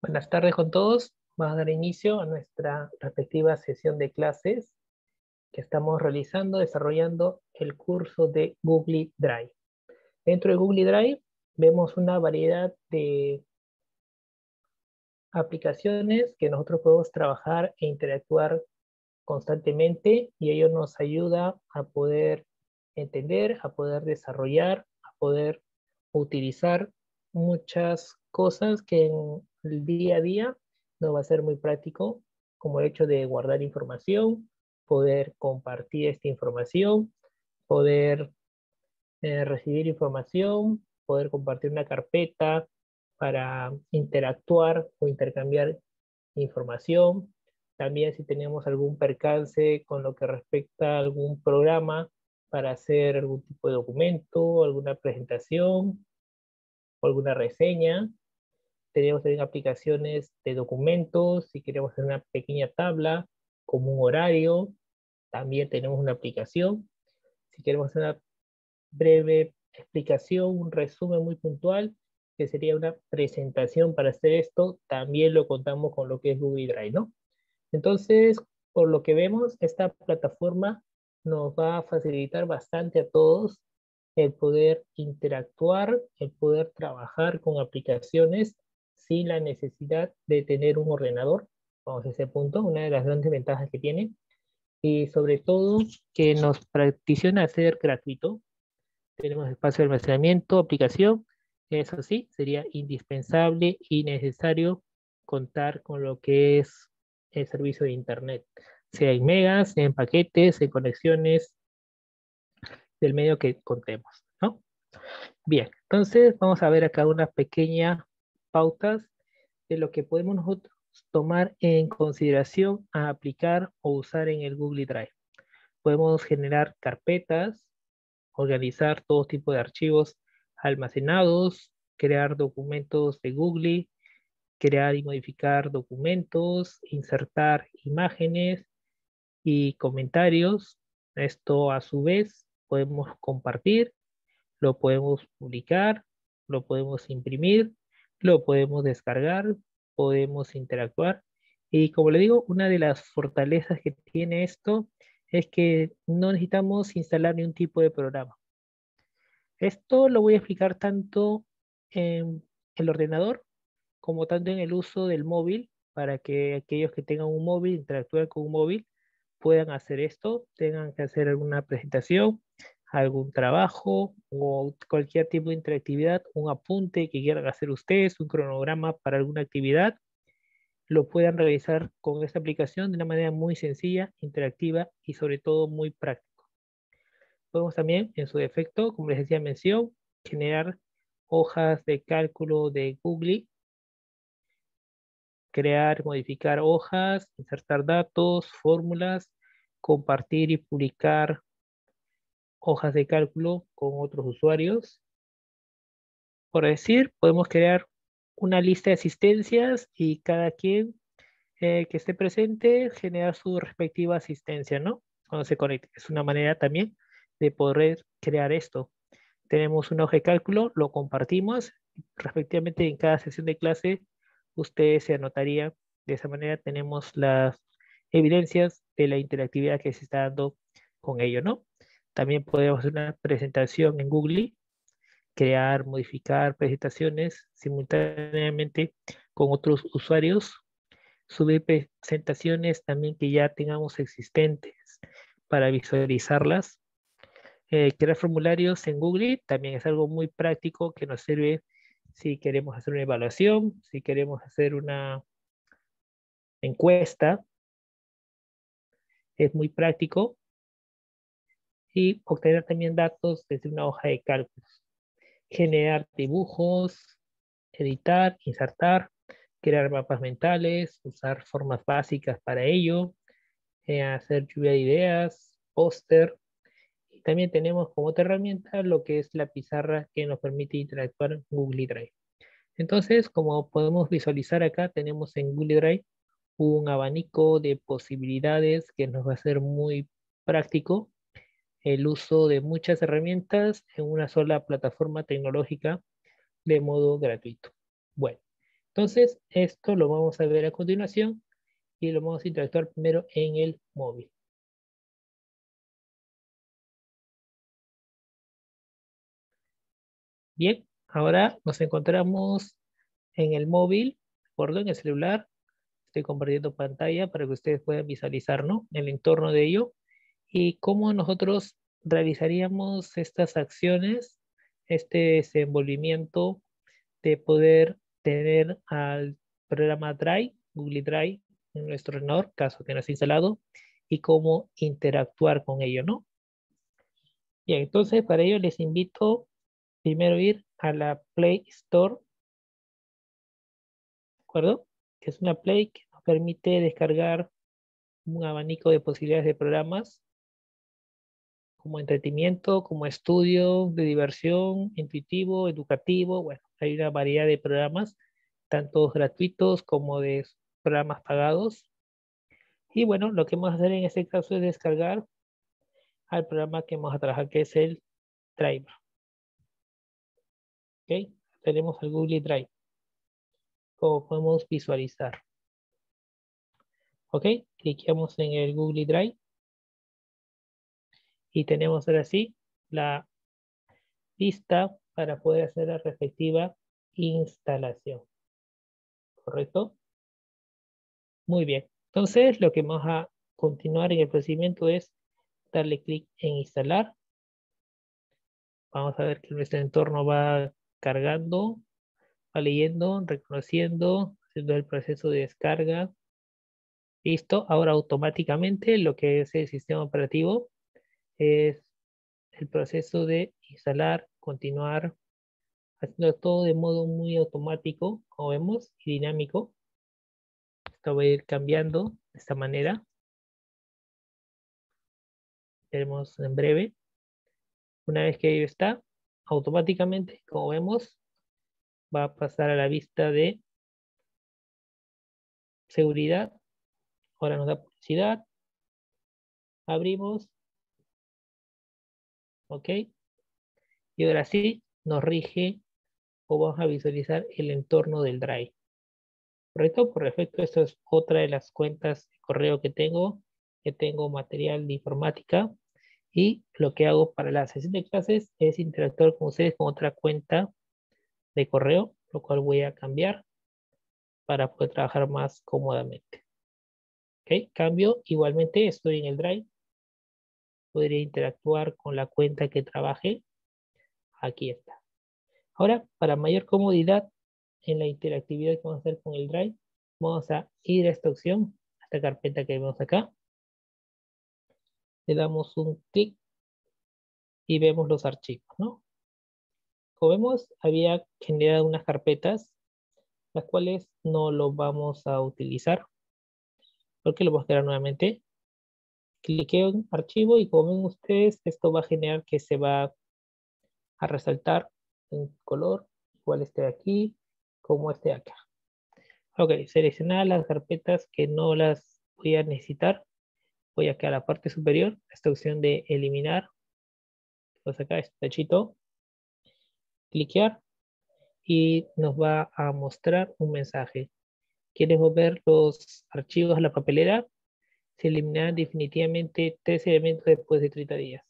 Buenas tardes con todos. Vamos a dar inicio a nuestra respectiva sesión de clases que estamos realizando, desarrollando el curso de Google Drive. Dentro de Google Drive vemos una variedad de aplicaciones que nosotros podemos trabajar e interactuar constantemente y ello nos ayuda a poder entender, a poder desarrollar, a poder utilizar muchas cosas que en el día a día nos va a ser muy práctico, como el hecho de guardar información, poder compartir esta información, poder recibir información, poder compartir una carpeta para interactuar o intercambiar información. También si tenemos algún percance con lo que respecta a algún programa para hacer algún tipo de documento, alguna presentación o alguna reseña. Tenemos también aplicaciones de documentos, si queremos hacer una pequeña tabla como un horario, también tenemos una aplicación. Si queremos hacer una breve explicación, un resumen muy puntual, que sería una presentación para hacer esto, también lo contamos con lo que es Google Drive, ¿no? Entonces, por lo que vemos, esta plataforma nos va a facilitar bastante a todos el poder interactuar, el poder trabajar con aplicaciones sin la necesidad de tener un ordenador. Vamos a ese punto, una de las grandes ventajas que tiene. Y sobre todo que nos practiciona ser gratuito. Tenemos espacio de almacenamiento, aplicación. Eso sí, sería indispensable y necesario contar con lo que es el servicio de Internet, sea en megas, sea en paquetes, en conexiones del medio que contemos, ¿no? Bien, entonces vamos a ver acá unas pequeñas pautas de lo que podemos nosotros tomar en consideración a aplicar o usar en el Google Drive. Podemos generar carpetas, organizar todo tipo de archivos almacenados, crear documentos de Google, crear y modificar documentos, insertar imágenes y comentarios. Esto a su vez podemos compartir, lo podemos publicar, lo podemos imprimir, lo podemos descargar, podemos interactuar. Y como le digo, una de las fortalezas que tiene esto es que no necesitamos instalar ni un tipo de programa. Esto lo voy a explicar tanto en el ordenador como tanto en el uso del móvil, para que aquellos que tengan un móvil, interactúen con un móvil, puedan hacer esto, tengan que hacer alguna presentación, algún trabajo o cualquier tipo de interactividad, un apunte que quieran hacer ustedes, un cronograma para alguna actividad, lo puedan realizar con esta aplicación de una manera muy sencilla, interactiva y sobre todo muy práctica. Podemos también, en su defecto, como les decía mención, generar hojas de cálculo de Google, crear, modificar hojas, insertar datos, fórmulas, compartir y publicar hojas de cálculo con otros usuarios. Por decir, podemos crear una lista de asistencias y cada quien que esté presente generar su respectiva asistencia, ¿no? Cuando se conecte. Es una manera también de poder crear esto. Tenemos una hoja de cálculo, lo compartimos, respectivamente en cada sesión de clase usted se anotaría. De esa manera tenemos las evidencias de la interactividad que se está dando con ello, ¿no? También podemos hacer una presentación en Google, crear, modificar presentaciones simultáneamente con otros usuarios, subir presentaciones también que ya tengamos existentes para visualizarlas. Crear formularios en Google también es algo muy práctico que nos sirve si queremos hacer una evaluación, si queremos hacer una encuesta, es muy práctico. Y obtener también datos desde una hoja de cálculos. Generar dibujos, editar, insertar, crear mapas mentales, usar formas básicas para ello, hacer lluvia de ideas, póster. Y también tenemos como otra herramienta lo que es la pizarra que nos permite interactuar en Google Drive. Entonces, como podemos visualizar acá, tenemos en Google Drive un abanico de posibilidades que nos va a ser muy práctico el uso de muchas herramientas en una sola plataforma tecnológica de modo gratuito. Bueno, Entonces, esto lo vamos a ver a continuación y lo vamos a interactuar primero en el móvil. Bien, ahora nos encontramos en el móvil, ¿de acuerdo? En el celular. Estoy compartiendo pantalla para que ustedes puedan visualizar, ¿no?, el entorno de ello y cómo nosotros realizaríamos estas acciones, este desenvolvimiento de poder tener al programa Drive, Google Drive, en nuestro ordenador, caso que no esté instalado, y cómo interactuar con ello, ¿no? Bien, entonces para ello les invito primero a ir a la Play Store, ¿de acuerdo? Que es una Play que nos permite descargar un abanico de posibilidades de programas como entretenimiento, como estudio, de diversión, intuitivo, educativo. Bueno, hay una variedad de programas, tanto gratuitos como de programas pagados. Y bueno, lo que vamos a hacer en este caso es descargar al programa que vamos a trabajar, que es el Drive. ¿Ok? Tenemos el Google Drive, como podemos visualizar. ¿Ok? Cliqueamos en el Google Drive y tenemos ahora sí la lista para poder hacer la respectiva instalación. ¿Correcto? Muy bien. Entonces, lo que vamos a continuar en el procedimiento es darle clic en instalar. Vamos a ver que nuestro entorno va cargando, va leyendo, reconociendo, haciendo el proceso de descarga. Listo. Ahora automáticamente lo que es el sistema operativo es el proceso de instalar, continuar, haciendo todo de modo muy automático, como vemos, y dinámico. Esto va a ir cambiando de esta manera. Veremos en breve. Una vez que ello está, automáticamente, como vemos, va a pasar a la vista de seguridad. Ahora nos da publicidad. Abrimos. Ok. Y ahora sí nos rige o vamos a visualizar el entorno del Drive. ¿Correcto? Por defecto, esto es otra de las cuentas de correo que tengo material de informática. Y lo que hago para la sesión de clases es interactuar con ustedes con otra cuenta de correo, lo cual voy a cambiar para poder trabajar más cómodamente. ¿Ok? Cambio, igualmente estoy en el Drive. Podría interactuar con la cuenta que trabaje. Aquí está. Ahora, para mayor comodidad en la interactividad que vamos a hacer con el Drive, vamos a ir a esta opción, a esta carpeta que vemos acá. Le damos un clic y vemos los archivos, ¿no? Como vemos, había generado unas carpetas, las cuales no lo vamos a utilizar, porque lo vamos a crear nuevamente. Cliqueo en archivo y como ven ustedes, esto va a generar que se va a resaltar en color, igual este de aquí, como este de acá. Ok, seleccionar las carpetas que no las voy a necesitar. Voy acá a la parte superior, esta opción de eliminar. Pues acá este tachito, cliquear y nos va a mostrar un mensaje. ¿Quieres ver los archivos a la papelera? Se eliminarán definitivamente 3 elementos después de 30 días.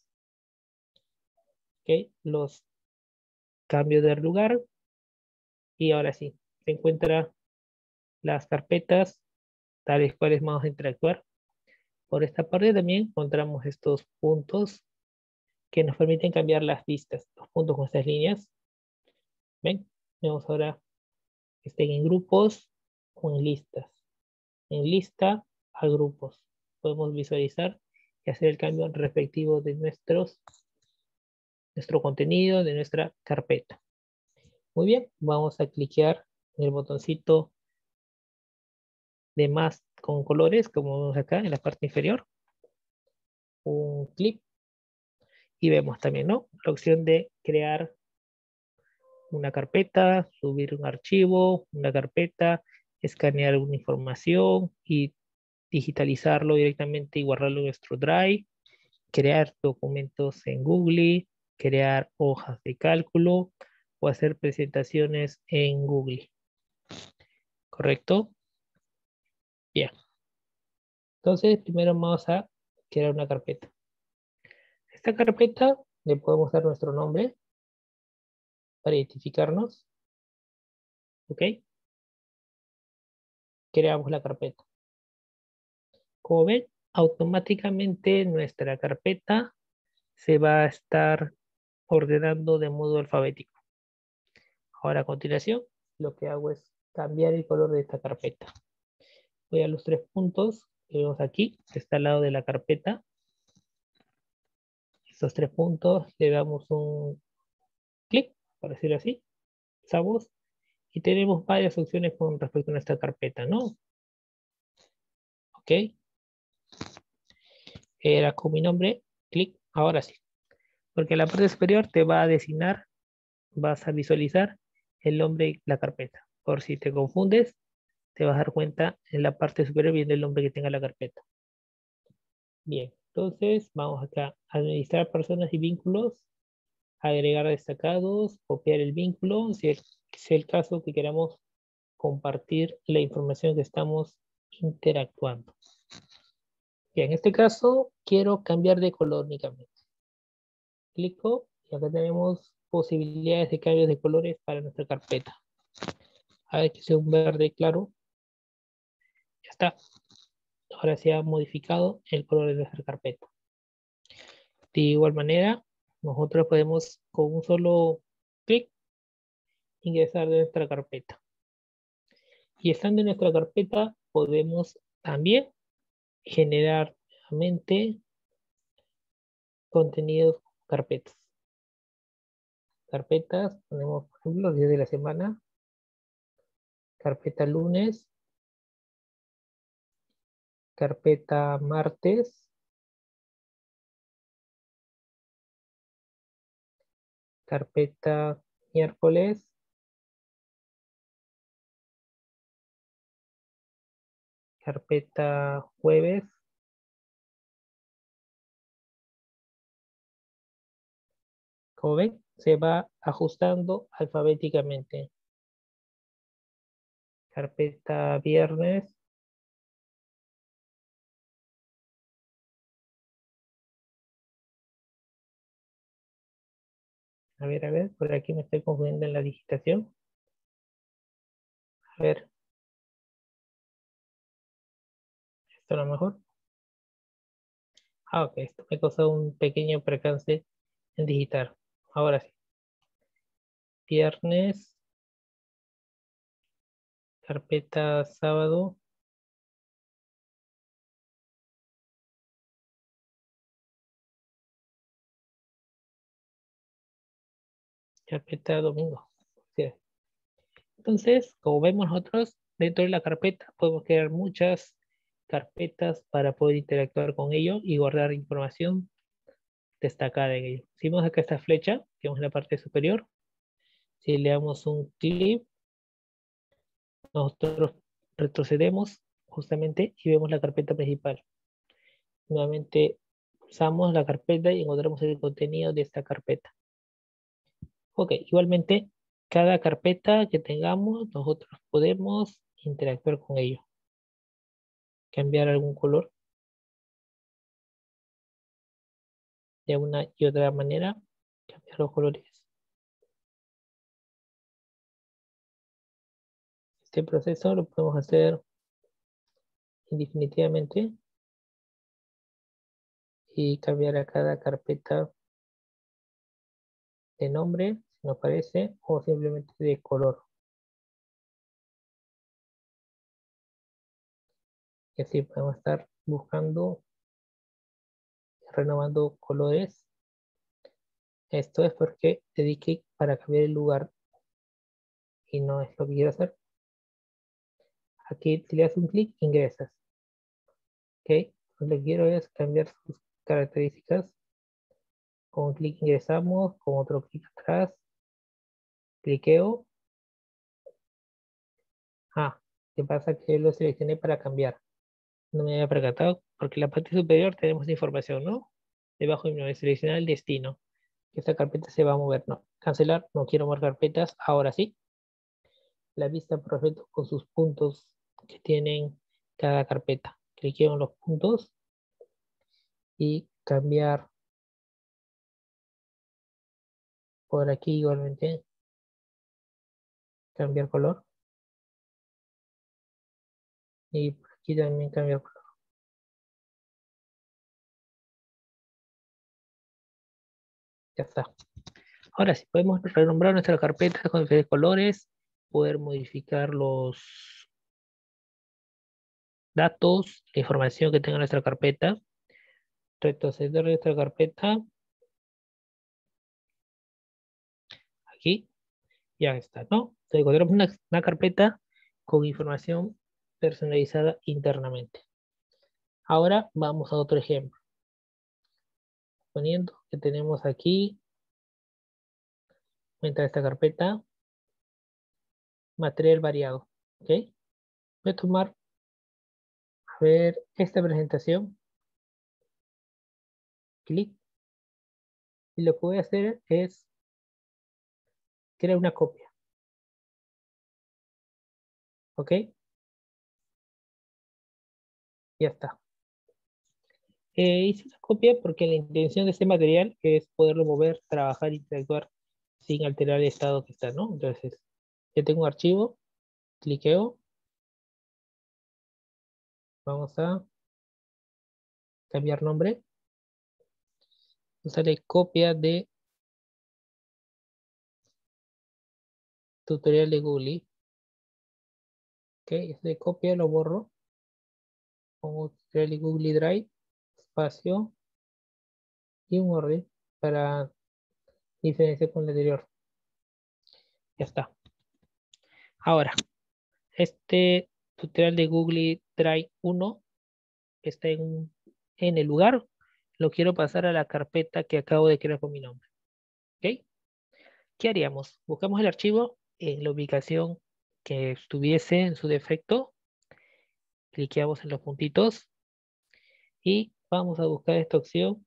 Ok, los cambio de lugar y ahora sí, se encuentra las carpetas tales cuales vamos a interactuar. Por esta parte también encontramos estos puntos que nos permiten cambiar las vistas, los puntos con estas líneas. ¿Ven? Vemos ahora que estén en grupos o en listas. En lista a grupos. Podemos visualizar y hacer el cambio respectivo de nuestro contenido, de nuestra carpeta. Muy bien, vamos a cliquear en el botoncito de más con colores, como vemos acá en la parte inferior. Un clic y vemos también, ¿no?, la opción de crear una carpeta, subir un archivo, una carpeta, escanear una información y digitalizarlo directamente y guardarlo en nuestro Drive, crear documentos en Google, crear hojas de cálculo o hacer presentaciones en Google. ¿correcto? Bien. Entonces, primero vamos a crear una carpeta. Esta carpeta le podemos dar nuestro nombre para identificarnos. ¿Ok? Creamos la carpeta. Como ven, automáticamente nuestra carpeta se va a estar ordenando de modo alfabético. Ahora a continuación, lo que hago es cambiar el color de esta carpeta. Voy a los tres puntos que vemos aquí, que está al lado de la carpeta. Estos tres puntos le damos un clic, por decirlo así, usamos, y tenemos varias opciones con respecto a nuestra carpeta, ¿no? Ok, era con mi nombre, clic, ahora sí. Porque en la parte superior te va a designar, vas a visualizar el nombre de la carpeta. Por si te confundes, te vas a dar cuenta en la parte superior viendo el nombre que tenga la carpeta. Bien, entonces vamos acá, administrar personas y vínculos, agregar destacados, copiar el vínculo, si es el caso que queramos compartir la información que estamos interactuando. Bien, en este caso quiero cambiar de color únicamente. Clico y acá tenemos posibilidades de cambios de colores para nuestra carpeta. A ver que sea un verde claro. Ya está. Ahora se ha modificado el color de nuestra carpeta. De igual manera, nosotros podemos con un solo clic ingresar de nuestra carpeta. Y estando en nuestra carpeta, podemos también generar nuevamente contenidos, carpetas. Carpetas, ponemos por ejemplo los días de la semana, carpeta lunes, carpeta martes, carpeta miércoles, carpeta jueves, como ven, se va ajustando alfabéticamente. Carpeta viernes, a ver, por aquí me estoy confundiendo en la digitación. A ver, esto a lo mejor. Ah, ok, esto me causó un pequeño percance en digitar. Ahora sí. Viernes, carpeta sábado, carpeta domingo. Sí. Entonces, como vemos nosotros, dentro de la carpeta podemos crear muchas carpetas para poder interactuar con ello y guardar información destacada en ello. Si vemos acá esta flecha, que vemos en la parte superior, si le damos un clic, nosotros retrocedemos justamente y vemos la carpeta principal. Nuevamente usamos la carpeta y encontramos el contenido de esta carpeta. Ok, igualmente, cada carpeta que tengamos, nosotros podemos interactuar con ello. Cambiar algún color de una y otra manera, cambiar los colores. Este proceso lo podemos hacer indefinitivamente y cambiar a cada carpeta de nombre, si nos parece, o simplemente de color. Y así podemos estar buscando, renovando colores. Esto es porque le di clic para cambiar el lugar y no es lo que quiero hacer. Aquí si le das un clic, ingresas. ¿Ok? Lo que quiero es cambiar sus características. Con un clic ingresamos, con otro clic atrás, cliqueo. Ah, ¿qué pasa? Que lo seleccioné para cambiar. No me había percatado porque en la parte superior tenemos información, ¿no? Debajo de mi seleccionar el destino. Esta carpeta se va a mover, no. Cancelar, no quiero mover carpetas, ahora sí. la vista por defecto con sus puntos que tienen cada carpeta. Cliqueo en los puntos y cambiar por aquí igualmente, cambiar color. Y por aquí también cambiar color. Ya está. Ahora sí, podemos renombrar nuestra carpeta con diferentes colores, poder modificar los datos, la información que tenga nuestra carpeta, retroceder a nuestra carpeta, aquí, ya está, ¿no? Entonces, encontramos una carpeta con información personalizada internamente. Ahora vamos a otro ejemplo. Poniendo que tenemos aquí, entra esta carpeta, material variado, ¿ok? Voy a tomar, a ver, esta presentación, clic, y lo que voy a hacer es crear una copia, ¿ok? Ya está. Hice una copia porque la intención de este material es poderlo mover, trabajar, interactuar sin alterar el estado que está, ¿no? Entonces, ya tengo un archivo, cliqueo, vamos a cambiar nombre, sale copia de tutorial de Google, ¿ok? Este copia lo borro, pongo tutorial de Google Drive, espacio y un orden para diferenciar con el anterior. Ya está. Ahora, este tutorial de Google Drive 1 está en el lugar, lo quiero pasar a la carpeta que acabo de crear con mi nombre. ¿Ok? ¿Qué haríamos? Buscamos el archivo en la ubicación que estuviese en su defecto, cliqueamos en los puntitos y vamos a buscar esta opción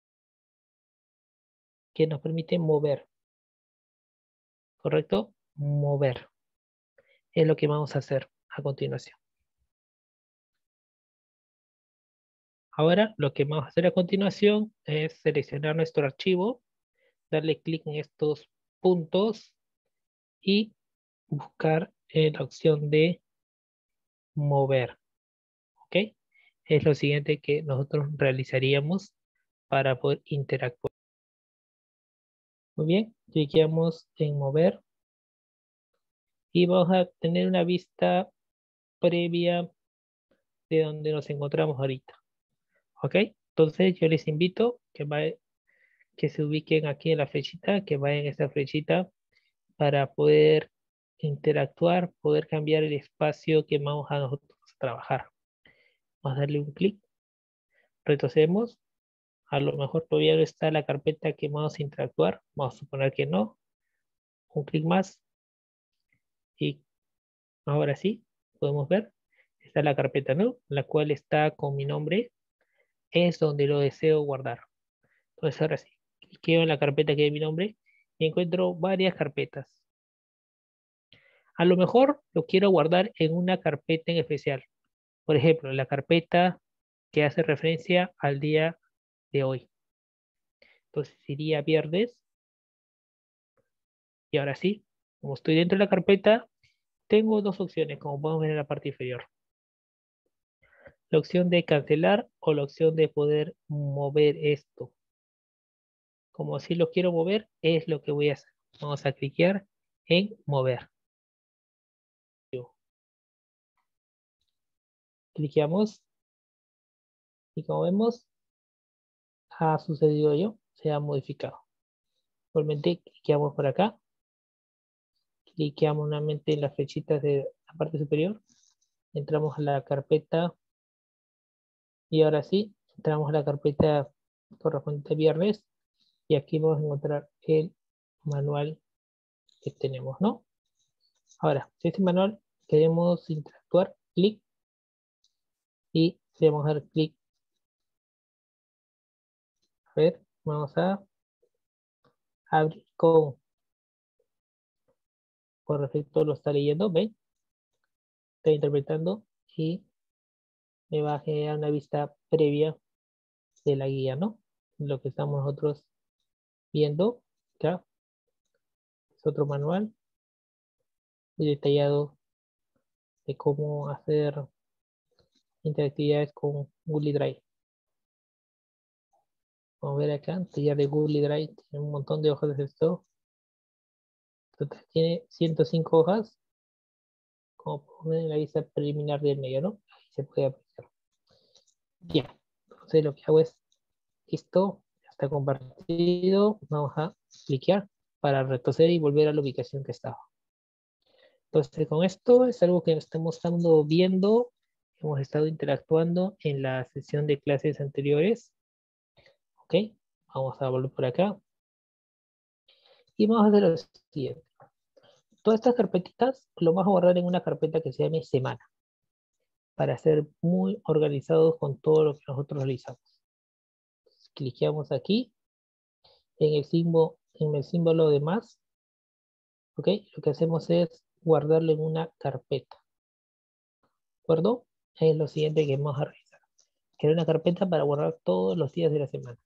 que nos permite mover, ¿correcto? Mover. Es lo que vamos a hacer a continuación. Ahora lo que vamos a hacer a continuación es seleccionar nuestro archivo, darle clic en estos puntos y buscar la opción de mover, ¿ok? Es lo siguiente que nosotros realizaríamos para poder interactuar. Muy bien, cliqueamos en mover y vamos a tener una vista previa de donde nos encontramos ahorita, ¿ok? Entonces yo les invito que se ubiquen aquí en la flechita, que vayan en esta flechita para poder interactuar, poder cambiar el espacio que vamos a nosotros trabajar. Vamos a darle un clic, retrocedemos. A lo mejor todavía no está la carpeta que vamos a interactuar. Vamos a suponer que no. Un clic más y ahora sí, podemos ver. Está la carpeta no, la cual está con mi nombre. Es donde lo deseo guardar. Entonces ahora sí, cliqueo en la carpeta que es mi nombre y encuentro varias carpetas. A lo mejor lo quiero guardar en una carpeta en especial. Por ejemplo, la carpeta que hace referencia al día de hoy. Entonces iría viernes y ahora sí, como estoy dentro de la carpeta, tengo dos opciones, como podemos ver en la parte inferior. La opción de cancelar o la opción de poder mover esto. Como si lo quiero mover, es lo que voy a hacer. Vamos a cliquear en mover. Cliqueamos y como vemos, ha sucedido ello, se ha modificado. Igualmente, cliqueamos por acá. Cliqueamos nuevamente en las flechitas de la parte superior. Entramos a la carpeta y ahora sí, entramos a la carpeta correspondiente a viernes y aquí vamos a encontrar el manual que tenemos, ¿no? Ahora, si este manual queremos interactuar, clic y le vamos a dar clic. A ver, vamos a abrir con por defecto lo está leyendo, ¿ven? Está interpretando y me va a generar una vista previa de la guía, ¿no? Lo que estamos nosotros viendo acá es otro manual muy detallado de cómo hacer interactividades con Google Drive. Vamos a ver acá, taller de Google Drive, tiene un montón de hojas de texto. Total, tiene 105 hojas, como poner en la vista preliminar del medio, ¿no? Ahí se puede apreciar. Bien, entonces lo que hago es, listo, ya está compartido, vamos a cliquear para retroceder y volver a la ubicación que estaba. Entonces con esto es algo que estamos estando viendo, hemos estado interactuando en la sesión de clases anteriores. Ok, vamos a volver por acá. Y vamos a hacer lo siguiente. Todas estas carpetitas lo vamos a guardar en una carpeta que se llame semana, para ser muy organizados con todo lo que nosotros realizamos. Entonces, cliqueamos aquí en el símbolo de más. Ok, lo que hacemos es guardarlo en una carpeta. ¿De acuerdo? Es lo siguiente que vamos a realizar. Crear una carpeta para guardar todos los días de la semana.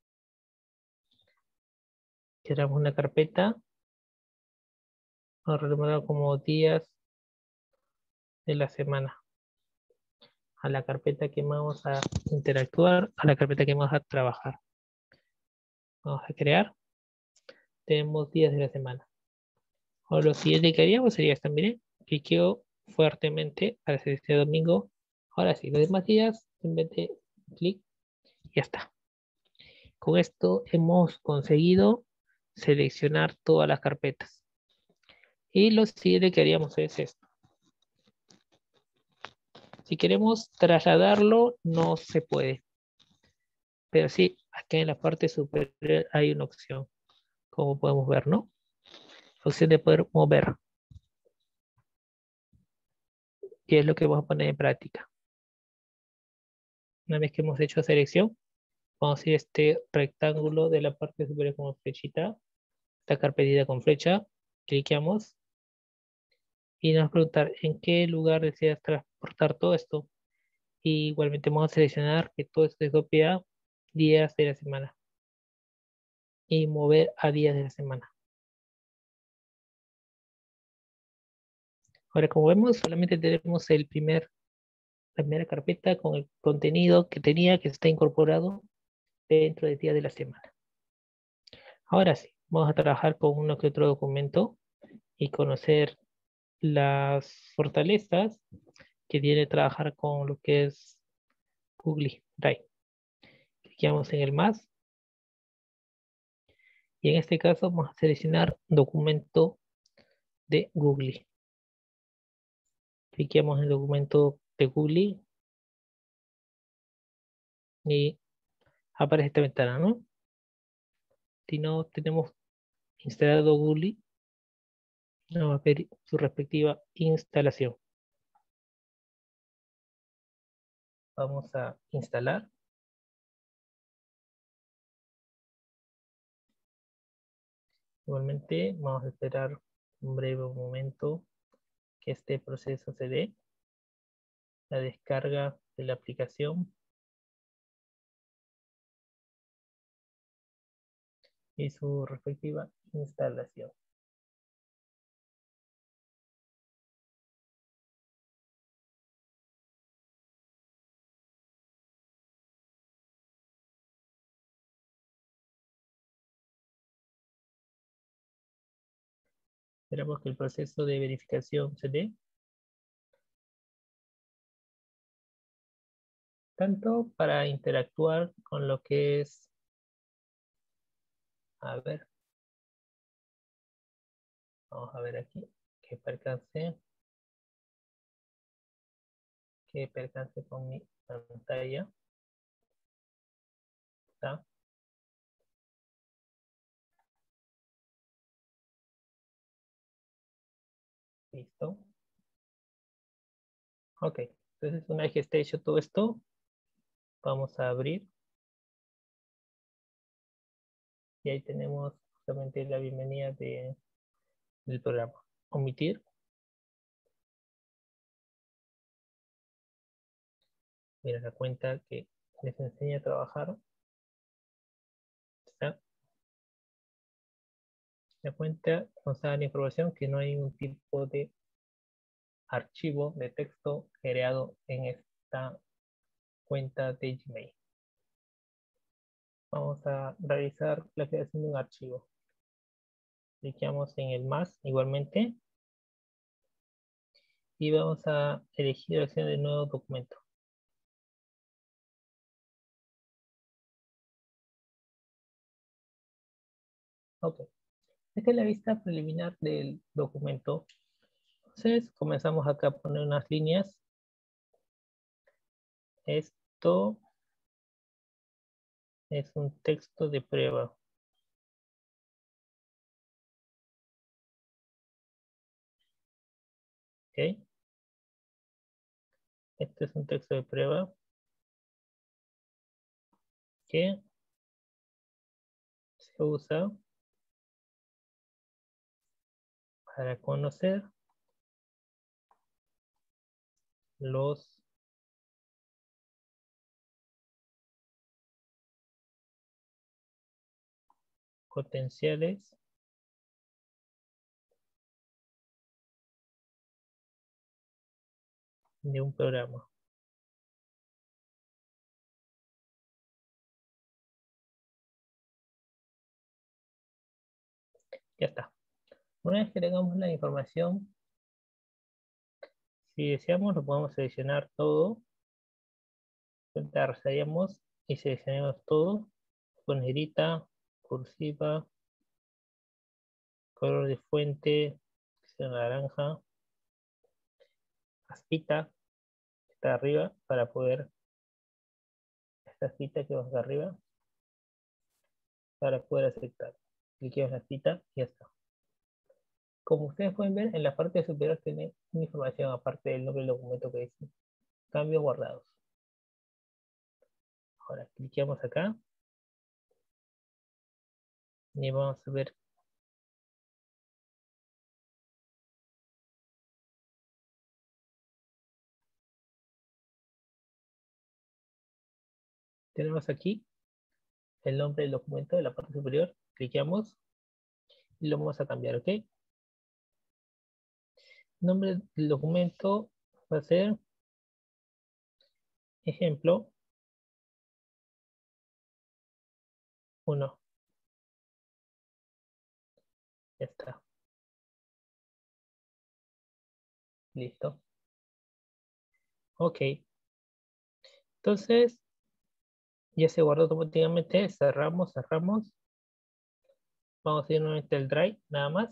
Creamos una carpeta. Vamos a renombrarlo como días de la semana. A la carpeta que vamos a interactuar, a la carpeta que vamos a trabajar. Vamos a crear. Tenemos días de la semana. O lo siguiente que haríamos sería esta, miren. Cliqueo fuertemente para hacer este domingo. Ahora sí, los demás días, simplemente clic y ya está. Con esto hemos conseguido seleccionar todas las carpetas. Y lo siguiente que haríamos es esto. Si queremos trasladarlo, no se puede. Pero sí, acá en la parte superior hay una opción, como podemos ver, ¿no? Opción de poder mover. Y es lo que vamos a poner en práctica. Una vez que hemos hecho selección, vamos a ir a este rectángulo de la parte superior como flechita. Esta carpetita con flecha. Cliqueamos. Y nos va a preguntar en qué lugar deseas transportar todo esto. Y igualmente vamos a seleccionar que todo esto se copia a días de la semana. Y mover a días de la semana. Ahora, como vemos, solamente tenemos la primera carpeta con el contenido que tenía, que está incorporado dentro de día de la semana. Ahora sí, vamos a trabajar con uno que otro documento y conocer las fortalezas que tiene trabajar con lo que es Google Drive. Clicamos en el más y en este caso vamos a seleccionar documento de Google. Cliquemos en el documento de Google y aparece esta ventana, ¿no? Si no tenemos instalado Google, nos va a pedir su respectiva instalación. Vamos a instalar. Igualmente vamos a esperar un breve momento que este proceso se dé. La descarga de la aplicación y su respectiva instalación. Esperamos que el proceso de verificación se dé. Tanto para interactuar con lo que es, a ver, vamos a ver aquí, que percance con mi pantalla. ¿Está? Listo. Ok, entonces una vez que esté hecho todo esto, vamos a abrir. Y ahí tenemos justamente la bienvenida del programa. Omitir. Mira la cuenta que les enseña a trabajar. Está. La cuenta nos da la información que no hay ningún tipo de archivo de texto creado en esta cuenta de Gmail. Vamos a realizar la creación de un archivo. Clicamos en el más igualmente y vamos a elegir la opción de nuevo documento. Ok. Esta es la vista preliminar del documento. Entonces comenzamos acá a poner unas líneas. Esto es un texto de prueba. ¿Ok? Este es un texto de prueba que se usa para conocer los potenciales de un programa. Ya está. Una vez que tengamos la información, si deseamos, lo podemos seleccionar todo. Arrastraríamos y seleccionamos todo con negrita, cursiva, color de fuente, que sea naranja, aspita, que está arriba, para poder, esta aspita que va acá arriba, para poder aceptar. Cliquemos en la aspita y ya está. Como ustedes pueden ver, en la parte superior tiene una información aparte del nombre del documento que dice cambios guardados. Ahora cliqueamos acá y vamos a ver. Tenemos aquí el nombre del documento de la parte superior. Cliqueamos y lo vamos a cambiar, ¿ok? El nombre del documento va a ser ejemplo 1. Ya está. Listo. Ok. Entonces, ya se guardó automáticamente. Cerramos. Vamos a ir nuevamente al Drive, nada más.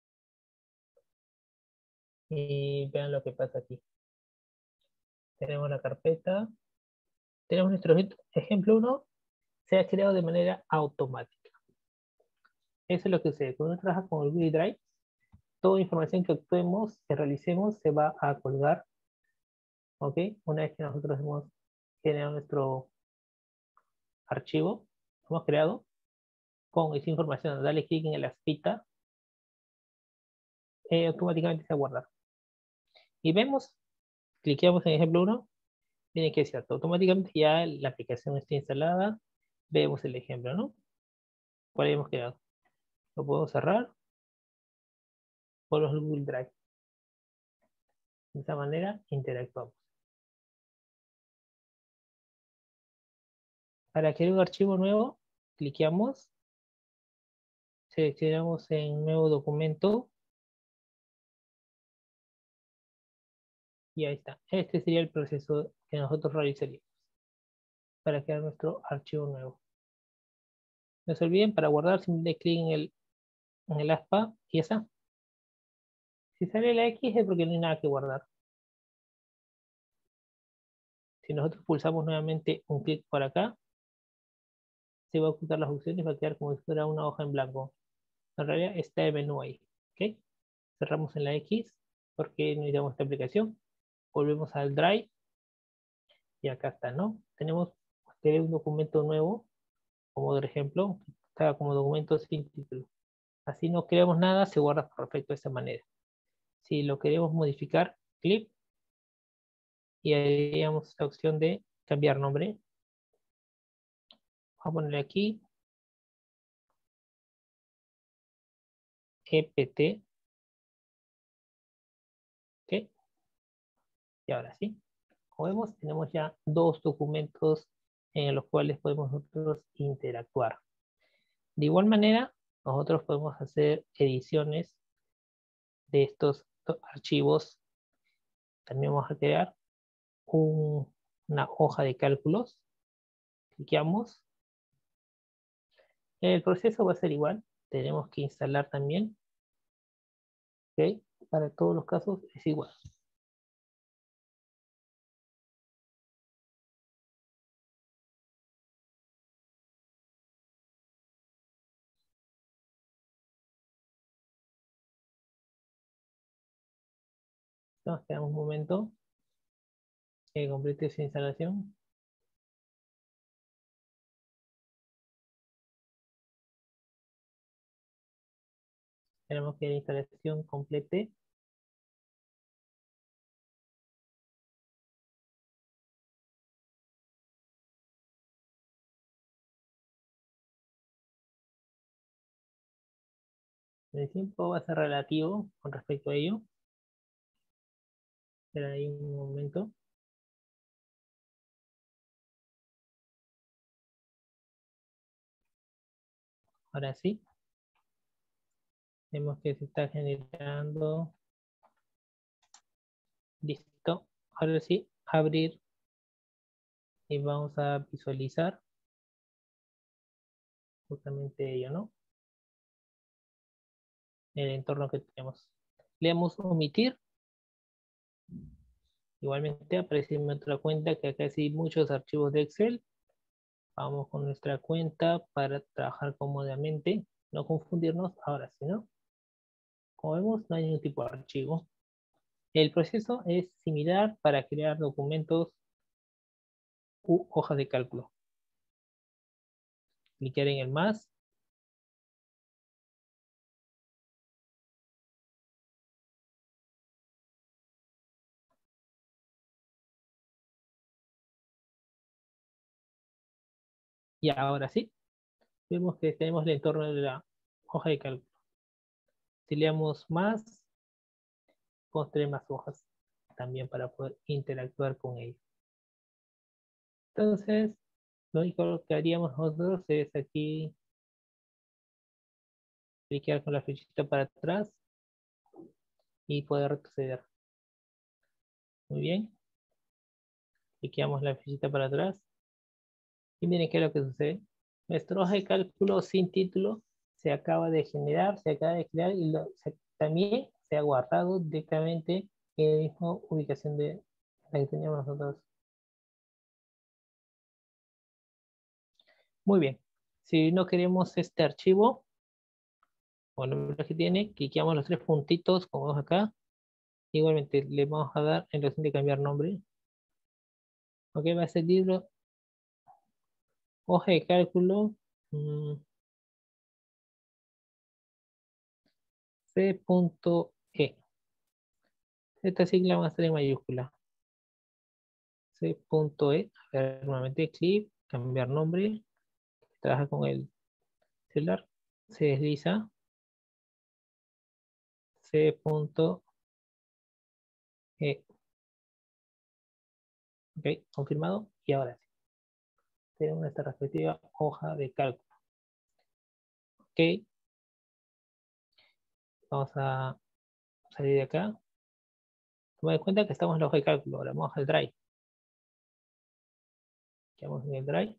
Y vean lo que pasa aquí. Tenemos la carpeta. Tenemos nuestro ejemplo 1. Se ha creado de manera automática. Eso es lo que sucede. Cuando uno trabaja con el Google Drive, toda información que actuemos, que realicemos, se va a colgar. ¿Ok? Una vez que nosotros hemos generado nuestro archivo, hemos creado, con esa información, dale clic en la aspita, automáticamente se guarda. Y vemos, cliqueamos en ejemplo 1, tiene que ser automáticamente ya la aplicación está instalada, vemos el ejemplo, ¿no? ¿Cuál hemos creado? Lo puedo cerrar por los Google Drive. De esa manera interactuamos. Para crear un archivo nuevo, cliqueamos, seleccionamos en nuevo documento y ahí está. Este sería el proceso que nosotros realizaríamos para crear nuestro archivo nuevo. No se olviden, para guardar, simplemente clic en el aspa y ya está. Si sale la X es porque no hay nada que guardar. Si nosotros pulsamos nuevamente un clic por acá, se va a ocultar las opciones y va a quedar como si fuera una hoja en blanco. En realidad está el menú ahí. ¿Ok? Cerramos en la X porque necesitamos esta aplicación. Volvemos al Drive y acá está, ¿no? Tenemos un documento nuevo, como por ejemplo, está como documento sin título. Así no creamos nada, se guarda perfecto de esta manera. Si lo queremos modificar, clic y haríamos la opción de cambiar nombre. Vamos a ponerle aquí EPT. ¿Ok? Y ahora sí. Como vemos, tenemos ya dos documentos en los cuales podemos nosotros interactuar. De igual manera, nosotros podemos hacer ediciones de estos archivos. También vamos a crear una hoja de cálculos. Cliqueamos. El proceso va a ser igual. Tenemos que instalar también. ¿Ok? Para todos los casos es igual. Entonces, esperamos un momento que complete su instalación. Esperamos que la instalación complete. El tiempo va a ser relativo con respecto a ello. Espera ahí un momento. Ahora sí. Vemos que se está generando. Listo. Ahora sí, abrir y vamos a visualizar justamente ello, ¿no? El entorno que tenemos. Le damos omitir. Igualmente aparece en nuestra cuenta que acá sí hay muchos archivos de Excel. Vamos con nuestra cuenta para trabajar cómodamente. No confundirnos. Ahora sí, ¿no? Como vemos, no hay ningún tipo de archivo. El proceso es similar para crear documentos u hojas de cálculo. Clicar en el más. Y ahora sí, vemos que tenemos el entorno de la hoja de cálculo. Si le damos más, podemos tener más hojas también para poder interactuar con ellos. Entonces, lo único que haríamos nosotros es aquí clicar con la flechita para atrás y poder retroceder. Muy bien. Cliqueamos la flechita para atrás. Y miren qué es lo que sucede. Nuestra hoja de cálculo sin título se acaba de generar, se acaba de crear y también se ha guardado directamente en la misma ubicación de la que teníamos nosotros. Muy bien. Si no queremos este archivo, o el nombre que tiene, cliqueamos los tres puntitos como vemos acá. Igualmente le vamos a dar en la opción de cambiar nombre. Ok, va a ser libro, hoja de cálculo, C.E. Esta sigla va a estar en mayúscula. C.E. A ver, nuevamente clic, cambiar nombre. Trabaja con el celular. Se desliza. C.E. Ok, confirmado. Y ahora sí. Tenemos nuestra respectiva hoja de cálculo. Ok, vamos a salir de acá. Toma en cuenta que estamos en la hoja de cálculo. Ahora vamos al Drive. Quedamos en el Drive.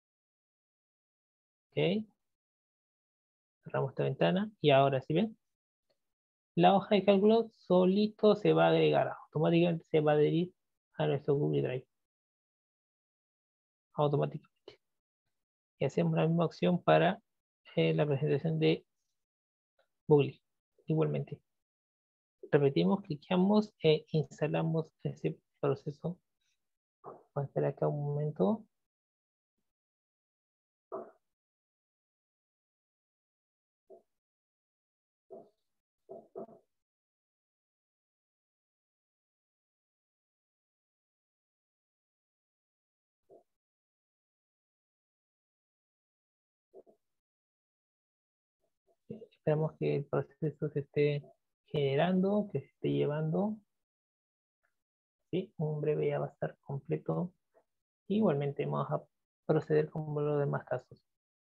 Ok. Cerramos esta ventana. Y ahora, ¿sí ven? La hoja de cálculo solito se va a agregar. Automáticamente se va a adherir a nuestro Google Drive. Automáticamente. Y hacemos la misma opción para la presentación de Google. Igualmente. Repetimos, cliqueamos e instalamos ese proceso. Vamos a esperar acá un momento. Esperamos que el proceso se esté generando, que se esté llevando. ¿Sí? Un breve ya va a estar completo. Igualmente vamos a proceder con los demás casos.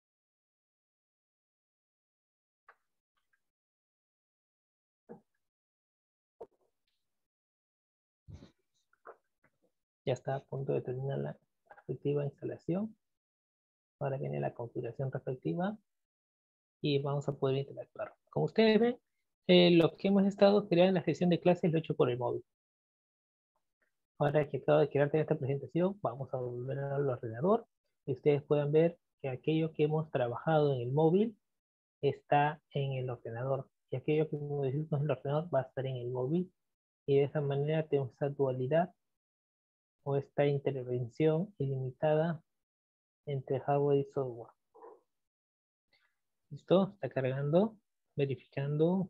Ya está a punto de terminar la respectiva instalación. Ahora viene la configuración respectiva y vamos a poder interactuar. Como ustedes ven, lo que hemos estado creando en la sesión de clases lo he hecho por el móvil. Ahora que acabo de crearte esta presentación, vamos a volver al ordenador y ustedes puedan ver que aquello que hemos trabajado en el móvil está en el ordenador y aquello que modificamos en el ordenador va a estar en el móvil y de esa manera tenemos esa dualidad o esta intervención ilimitada entre hardware y software. ¿Listo? Está cargando, verificando,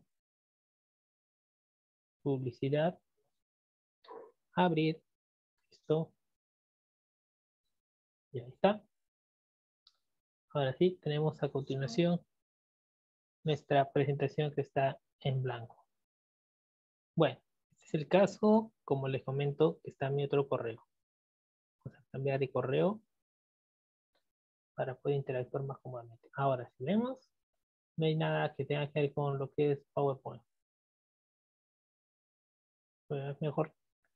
publicidad, abrir, listo, y ahí está. Ahora sí, tenemos a continuación nuestra presentación que está en blanco. Bueno, este es el caso, como les comento, que está en mi otro correo. Vamos a cambiar de correo para poder interactuar más cómodamente. Ahora, si vemos, no hay nada que tenga que ver con lo que es PowerPoint. Pues es mejor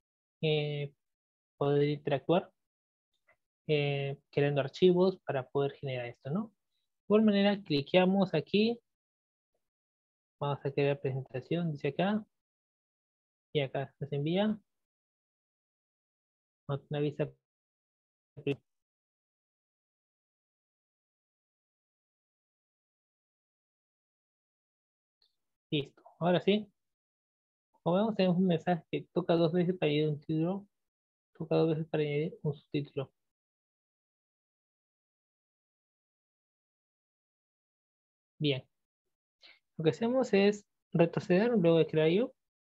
poder interactuar creando archivos para poder generar esto, ¿no? De igual manera, cliqueamos aquí. Vamos a crear presentación, dice acá. Y acá se envía. Nos avisa. Listo. Ahora sí. Como vemos, tenemos un mensaje que toca dos veces para añadir un título. Toca dos veces para añadir un subtítulo. Bien. Lo que hacemos es retroceder luego de crear yo.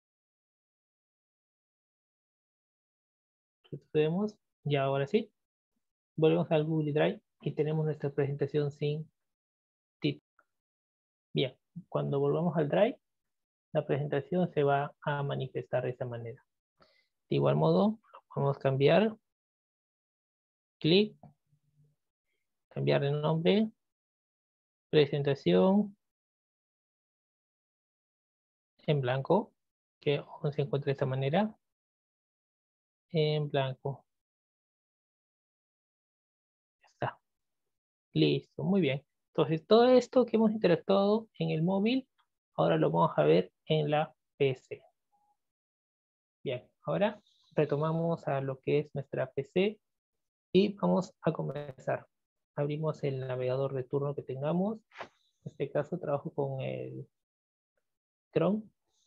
Retrocedemos. Y ahora sí. Volvemos al Google Drive y tenemos nuestra presentación sin título. Bien. Cuando volvamos al Drive, la presentación se va a manifestar de esa manera. De igual modo, lo podemos cambiar. Clic. Cambiar de nombre. Presentación en blanco, que aún se encuentra de esta manera, en blanco. Ya está. Listo, muy bien. Entonces, todo esto que hemos interactuado en el móvil, ahora lo vamos a ver en la PC. Bien, ahora retomamos a lo que es nuestra PC y vamos a comenzar. Abrimos el navegador de turno que tengamos. En este caso trabajo con el Chrome.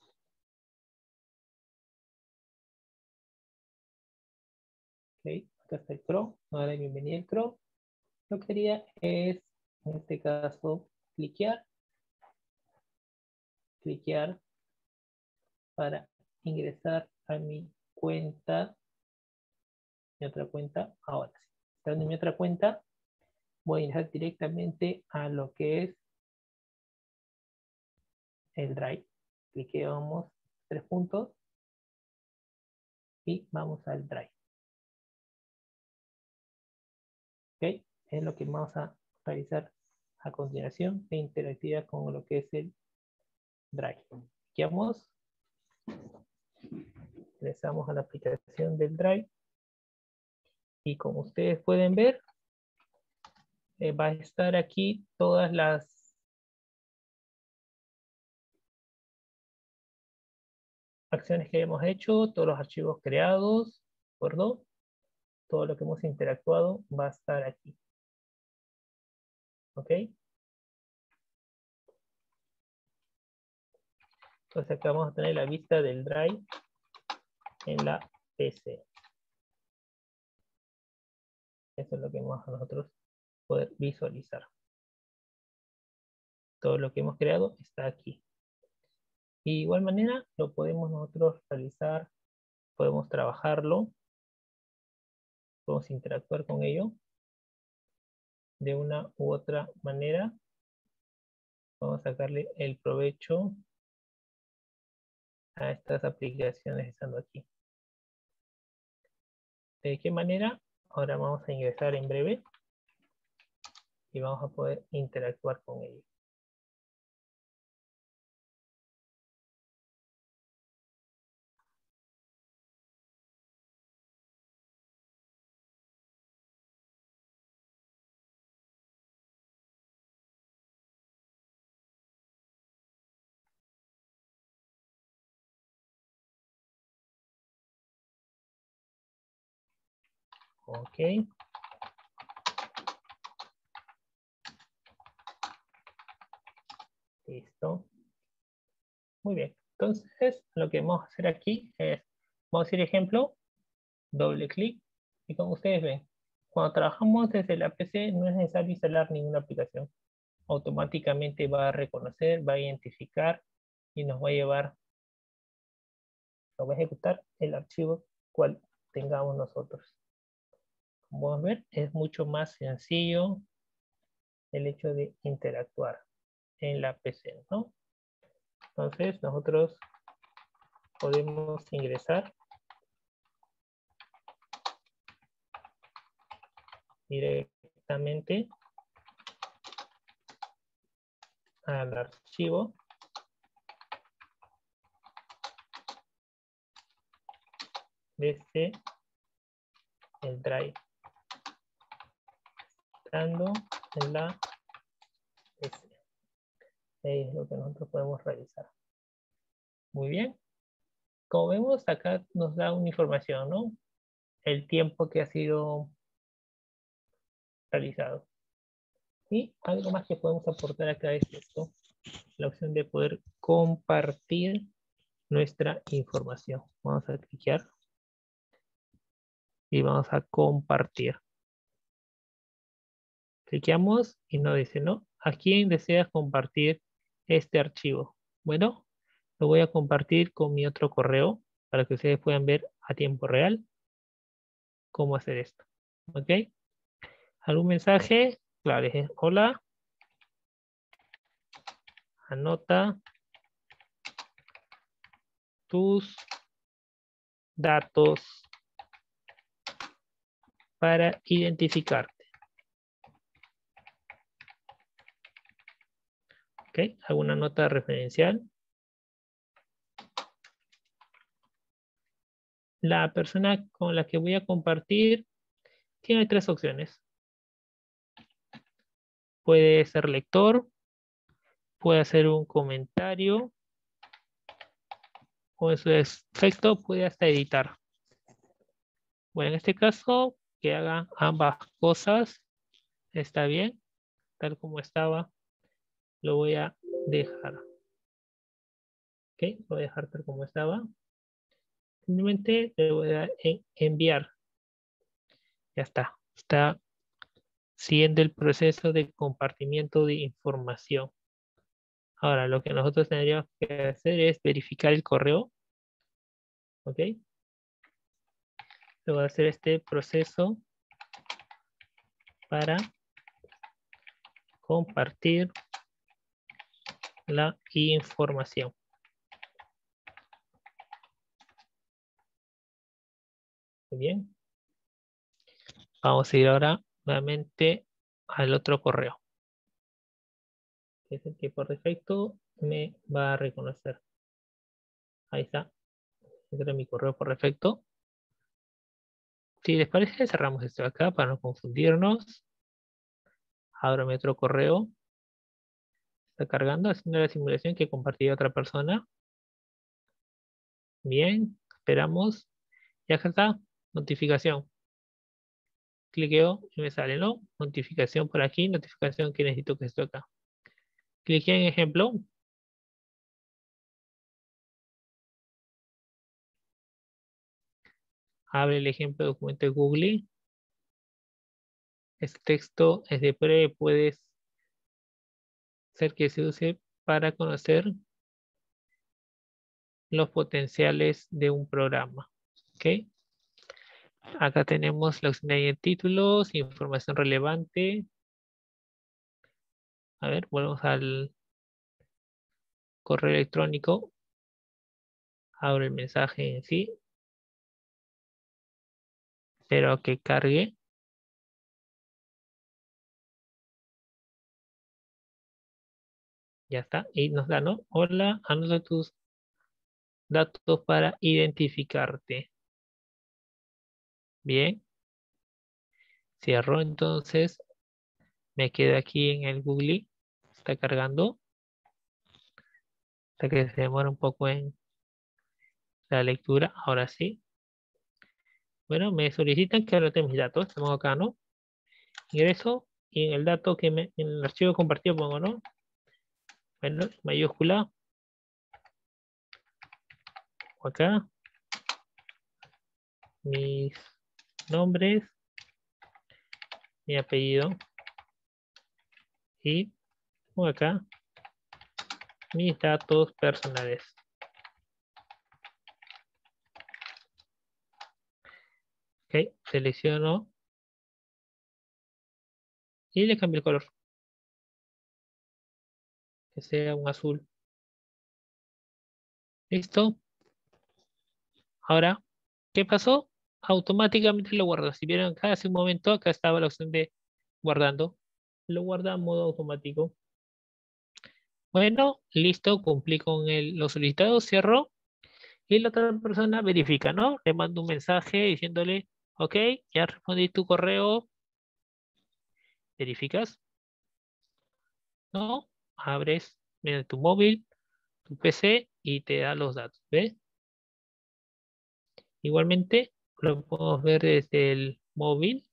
Ok, acá está el Chrome. Ahora bienvenido al Chrome. Lo que haría es, en este caso, cliquear para ingresar a mi cuenta, mi otra cuenta. Ahora sí, estando en mi otra cuenta, voy a ingresar directamente a lo que es el Drive. Cliqueamos 3 puntos y vamos al Drive. ¿Ok? Es lo que vamos a realizar a continuación de interactividad con lo que es el Drive. Cliqueamos, ingresamos a la aplicación del Drive y como ustedes pueden ver, va a estar aquí todas las acciones que hemos hecho, todos los archivos creados, ¿de acuerdo? Todo lo que hemos interactuado va a estar aquí. ¿Ok? Entonces acá vamos a tener la vista del Drive en la PC. Eso es lo que vamos a nosotros poder visualizar. Todo lo que hemos creado está aquí. Y de igual manera lo podemos nosotros realizar, podemos trabajarlo, podemos interactuar con ello de una u otra manera Vamos a sacarle el provecho a estas aplicaciones estando aquí. ¿De qué manera? Ahora vamos a ingresar en breve y vamos a poder interactuar con ellos. Ok. Listo. Muy bien. Entonces, lo que vamos a hacer aquí es, vamos a ir ejemplo, doble clic, y como ustedes ven, cuando trabajamos desde la PC no es necesario instalar ninguna aplicación. Automáticamente va a reconocer, va a identificar y nos va a llevar, nos va a ejecutar el archivo cual tengamos nosotros. Como vamos a ver, es mucho más sencillo el hecho de interactuar en la PC, ¿no? Entonces, nosotros podemos ingresar directamente al archivo desde el drive, estando en la PC. Es lo que nosotros podemos realizar. Muy bien. Como vemos, acá nos da una información, ¿no? El tiempo que ha sido realizado. Y algo más que podemos aportar acá es esto, la opción de poder compartir nuestra información. Vamos a clicar y vamos a compartir. Cliqueamos y nos dice, ¿no? ¿A quién deseas compartir este archivo? Bueno, lo voy a compartir con mi otro correo para que ustedes puedan ver a tiempo real cómo hacer esto. ¿Ok? ¿Algún mensaje? Claro, es hola. Anota tus datos para identificarte. ¿Ok? ¿Alguna nota referencial? La persona con la que voy a compartir tiene tres opciones. Puede ser lector, puede hacer un comentario o en su defecto puede hasta editar. Bueno, en este caso, que haga ambas cosas está bien, tal como estaba, lo voy a dejar. Ok, lo voy a dejar tal como estaba. Simplemente le voy a dar en enviar. Ya está. Está siguiendo el proceso de compartimiento de información. Ahora, lo que nosotros tendríamos que hacer es verificar el correo. ¿Ok? Luego de hacer este proceso para compartir la información. Muy bien. Vamos a ir ahora nuevamente al otro correo. Que es el que por defecto me va a reconocer. Ahí está. Este era mi correo por defecto. Si les parece, cerramos esto de acá para no confundirnos. Abro mi otro correo. Está cargando, haciendo la simulación que compartí a otra persona. Bien, esperamos. Ya está. Notificación. Cliqueo y me sale, ¿no? Notificación por aquí, notificación que necesito que esté acá. Cliqué en ejemplo. Abre el ejemplo de documento de Google. Este texto es de prueba, puede ser que se use para conocer los potenciales de un programa. ¿Ok? Acá tenemos la opción de títulos, información relevante. A ver, volvemos al correo electrónico, abro el mensaje en sí, espero que cargue. Ya está. Y nos da, ¿no? Hola, anota tus datos para identificarte. Bien. Cierro entonces. Me quedo aquí en el Google. Está cargando. Hasta que se demora un poco en la lectura. Ahora sí. Bueno, me solicitan que anote mis datos. Tengo acá, ¿no? Ingreso. Y en el dato en el archivo compartido pongo, ¿no? Bueno, mayúscula. Acá. Mis nombres. Mi apellido. Y pongo acá mis datos personales. Ok, selecciono y le cambio el color, que sea un azul. Listo. Ahora, ¿qué pasó? Automáticamente lo guardo. Si vieron acá hace un momento, acá estaba la opción de guardando. Lo guarda en modo automático. Bueno, listo, cumplí con lo solicitado, cierro. Y la otra persona verifica, ¿no? Le mando un mensaje diciéndole, ok, ya respondí tu correo, verificas, ¿no? Abres tu móvil, tu PC y te da los datos, ¿ves? Igualmente, lo podemos ver desde el móvil.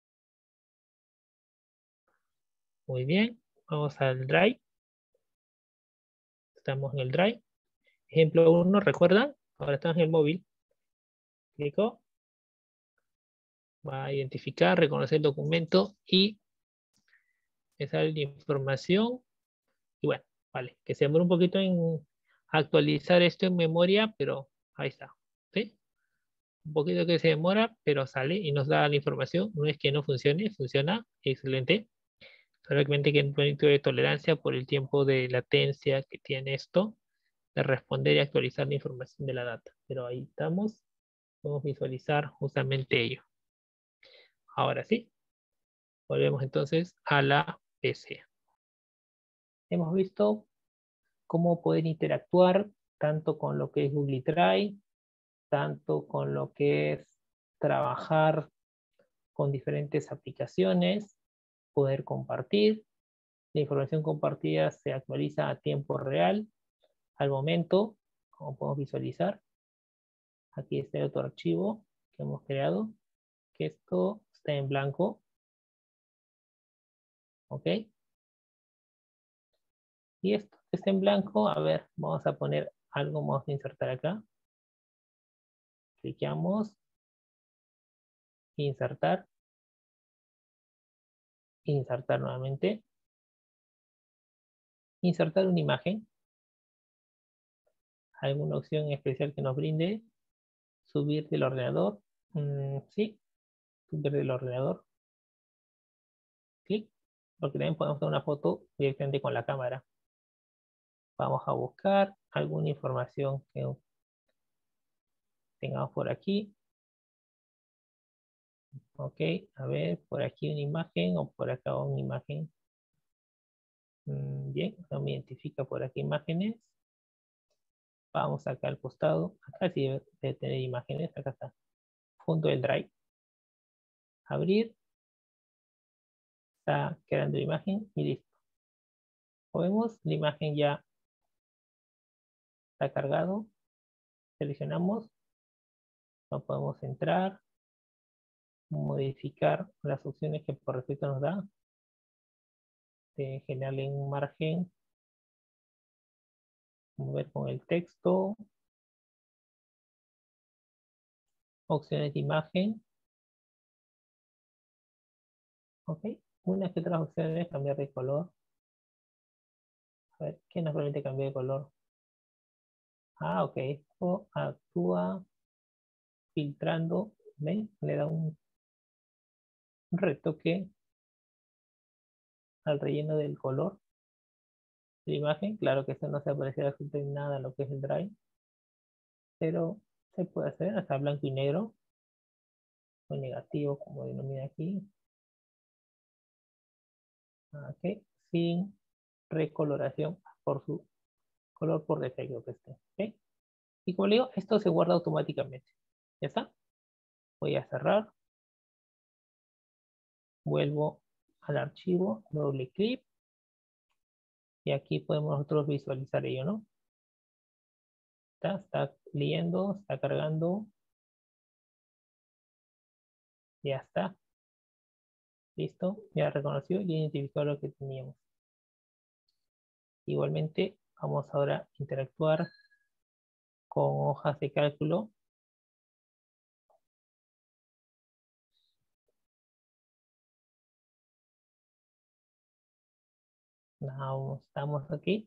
Muy bien. Vamos al Drive. Estamos en el Drive. Ejemplo uno, ¿recuerdan? Ahora estamos en el móvil. Clico. Va a identificar, reconocer el documento y me sale la información. Y bueno, vale. Que se demora un poquito en actualizar esto en memoria, pero ahí está. ¿Sí? Un poquito que se demora, pero sale y nos da la información. No es que no funcione, funciona. Excelente. Solamente que hay un poquito de tolerancia por el tiempo de latencia que tiene esto de responder y actualizar la información de la data. Pero ahí estamos. Podemos visualizar justamente ello. Ahora sí, volvemos entonces a la PC. Hemos visto cómo poder interactuar tanto con lo que es Google Drive, tanto con lo que es trabajar con diferentes aplicaciones, poder compartir. La información compartida se actualiza a tiempo real, al momento, como podemos visualizar. Aquí está el otro archivo que hemos creado, que esto está en blanco, ¿ok? Y esto que está en blanco, a ver, vamos a poner algo, vamos a insertar acá. Clicamos, insertar, insertar nuevamente, insertar una imagen, alguna opción especial que nos brinde, subir del ordenador, sí, subir del ordenador, clic, porque también podemos hacer una foto directamente con la cámara. Vamos a buscar alguna información que tengamos por aquí. Ok, a ver, por aquí una imagen o por acá una imagen. Bien, no me identifica por aquí imágenes. Vamos acá al costado. Acá sí debe tener imágenes. Acá está. Junto del drive. Abrir. Está creando la imagen y listo. Como vemos, la imagen ya está cargado. Seleccionamos. No podemos entrar. Modificar las opciones que por defecto nos da. De generarle un margen. Mover con el texto. Opciones de imagen. Ok. Unas que otras opciones, cambiar de color. A ver, ¿qué nos permite cambiar de color? Ah, ok. Esto actúa filtrando, ¿ven? Le da un retoque al relleno del color. la imagen. Claro que esto no se aprecia absolutamente nada en lo que es el Drive, pero se puede hacer hasta blanco y negro, o negativo, como denomina aquí. Ok, sin recoloración por su color por defecto que esté. ¿Okay? Y como le digo, esto se guarda automáticamente. ¿Ya está? Voy a cerrar. Vuelvo al archivo, doble clic. Y aquí podemos nosotros visualizar ello, ¿no? Está leyendo, está cargando. Ya está. Listo. Ya reconoció y identificó lo que teníamos. Igualmente, vamos ahora a interactuar con hojas de cálculo. Estamos aquí.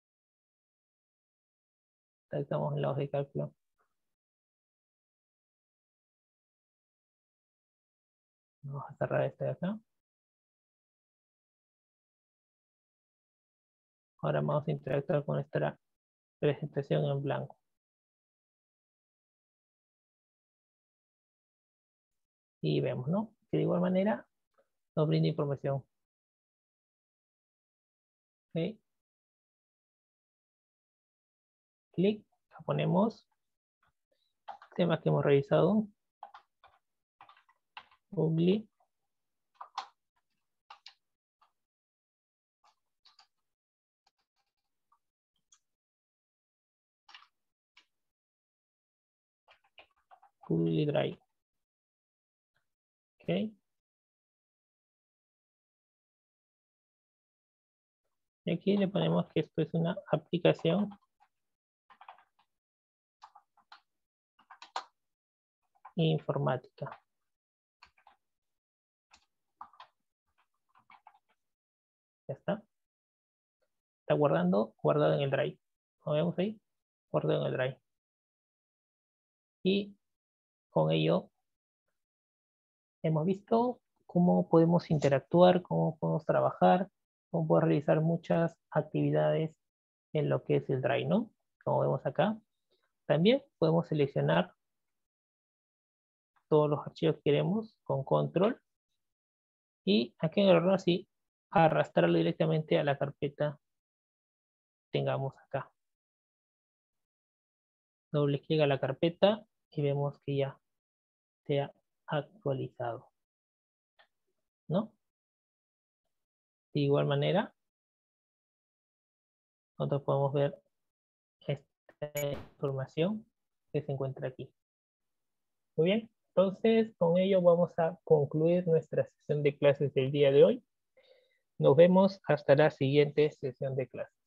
Estamos en la hoja de cálculo. Vamos a cerrar este de acá. Ahora vamos a interactuar con nuestra presentación en blanco. Y vemos, ¿no? Que de igual manera nos brinda información. ¿Ok? Clic, ponemos temas que hemos revisado. Google. Google Drive. ¿Ok? Y aquí le ponemos que esto es una aplicación informática. Ya está. Está guardado en el Drive. ¿Lo vemos ahí? Guardado en el Drive. Y con ello hemos visto cómo podemos interactuar, cómo podemos trabajar, cómo podemos realizar muchas actividades en lo que es el Drive, ¿no? Como vemos acá. También podemos seleccionar todos los archivos que queremos con control. Y aquí en el error sí, arrastrarlo directamente a la carpeta que tengamos acá. Doble clic a la carpeta y vemos que ya se ha actualizado, ¿no? De igual manera, nosotros podemos ver esta información que se encuentra aquí. Muy bien, entonces con ello vamos a concluir nuestra sesión de clases del día de hoy. Nos vemos hasta la siguiente sesión de clases.